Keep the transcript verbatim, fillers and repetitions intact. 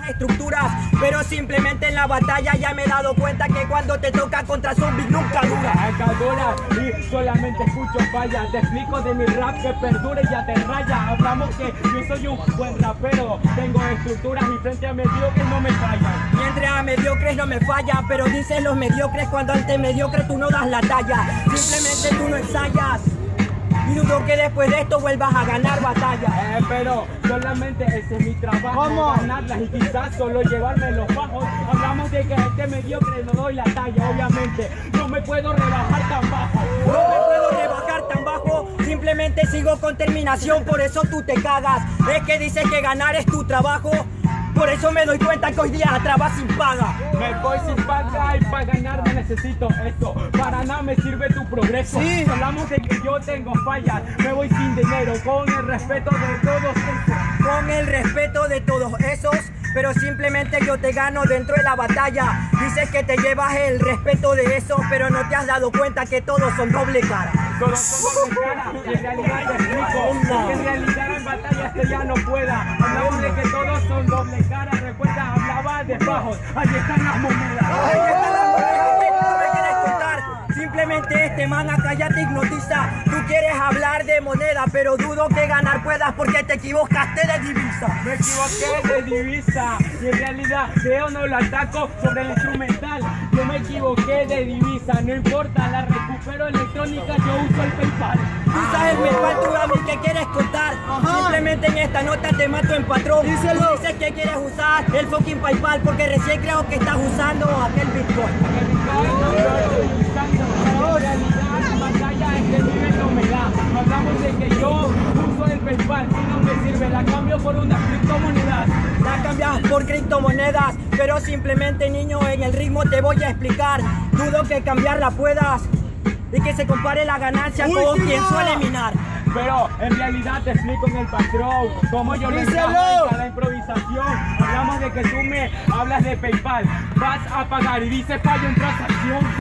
estructuras, pero simplemente en la batalla ya me he dado cuenta que cuando te toca contra zombies nunca dura. Acá dura y solamente escucho fallas. Te explico de mi rap que perdure y ya te raya. Hablamos que yo soy un buen rapero, tengo estructuras y frente a mediocres no me fallan. Mientras a mediocres no me fallan, pero dices los mediocres cuando ante mediocre tú no das la talla. Simplemente tú no ensayas. Y dudo que después de esto vuelvas a ganar batallas. Eh, pero solamente ese es mi trabajo, ¿Cómo? ganarlas y quizás solo llevarme los bajos. Hablamos de que a este mediocre no doy la talla, obviamente no me puedo rebajar tan bajo. No me puedo rebajar tan bajo, simplemente sigo con terminación, por eso tú te cagas. Es que dices que ganar es tu trabajo, por eso me doy cuenta que hoy día trabas sin paga. Me voy sin paga y para ganar no necesito esto. Para nada me sirve tu progreso. Sí. Hablamos de que yo tengo fallas. Me voy sin dinero, con el respeto de todos esos. Con el respeto de todos esos, pero simplemente yo te gano dentro de la batalla. Dices que te llevas el respeto de eso, pero no te has dado cuenta que todos son doble cara. Todos son doble cara, y en realidad te explico que en realidad en batalla este ya no pueda. Hablamos de que todos son doble cara. Recuerda, hablaba de bajos. Ahí están las monedas. Ahí están las monedas que tú me quieres contar. Simplemente este man acá ya te hipnotiza. Tú quieres hablar de moneda, pero dudo que ganar puedas porque te equivocaste de divisa. Me equivoqué de divisa y en realidad yo no lo ataco sobre el instrumental. Yo me equivoqué de divisa, no importa, la recupero electrónica, yo uso el PayPal. Usas el PayPal, tú a mí que quieres contar. Simplemente en esta nota te mato en patrón. Díselo. Tú dices que quieres usar el fucking PayPal porque recién creo que estás usando aquel Bitcoin. El Bitcoin no lo estoy utilizando, pero en realidad la batalla este nivel no me da. Hablamos de que yo uso el PayPal, si no me sirve, la cambio por unas criptomonedas. La cambias por criptomonedas, pero simplemente niño en el ritmo te voy a explicar. Dudo que cambiarla puedas y que se compare la ganancia con quien suele minar. Pero en realidad te explico en el patrón como yo lo Díselo. encajo en cada improvisación. Hablamos de que tú me hablas de PayPal, vas a pagar y dice fallo en transacción.